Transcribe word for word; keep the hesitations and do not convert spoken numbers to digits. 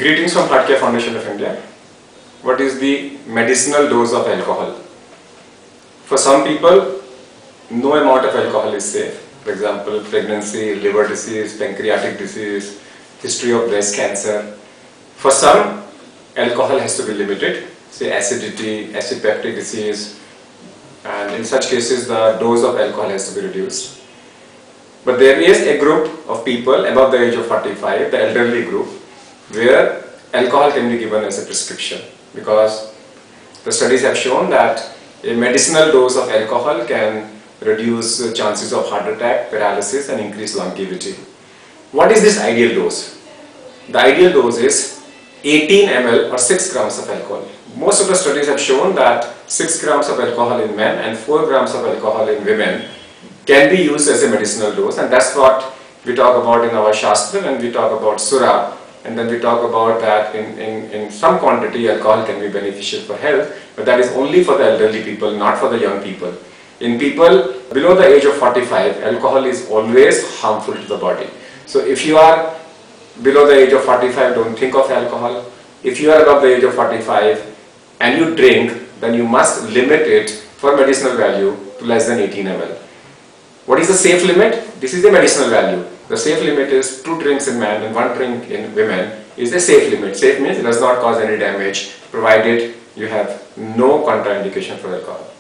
Greetings from Heart Care Foundation of India. What is the medicinal dose of alcohol? For some people, no amount of alcohol is safe. For example, pregnancy, liver disease, pancreatic disease, history of breast cancer. For some, alcohol has to be limited, say acidity, acid peptic disease, and in such cases the dose of alcohol has to be reduced. But there is a group of people above the age of forty-five, the elderly group, where alcohol can be given as a prescription, because the studies have shown that a medicinal dose of alcohol can reduce chances of heart attack, paralysis, and increase longevity. What is this ideal dose? The ideal dose is eighteen milliliters or six grams of alcohol. Most of the studies have shown that six grams of alcohol in men and four grams of alcohol in women can be used as a medicinal dose, and that's what we talk about in our Shastra when we talk about Sura, and then we talk about that in, in, in some quantity alcohol can be beneficial for health, but that is only for the elderly people, not for the young people. In people below the age of forty-five, alcohol is always harmful to the body. So if you are below the age of forty-five, don't think of alcohol. If you are above the age of forty-five and you drink, then you must limit it for medicinal value to less than eighteen milliliters. What is the safe limit? This is the medicinal value. The safe limit is two drinks in men and one drink in women is the safe limit. Safe means it does not cause any damage, provided you have no contraindication for alcohol.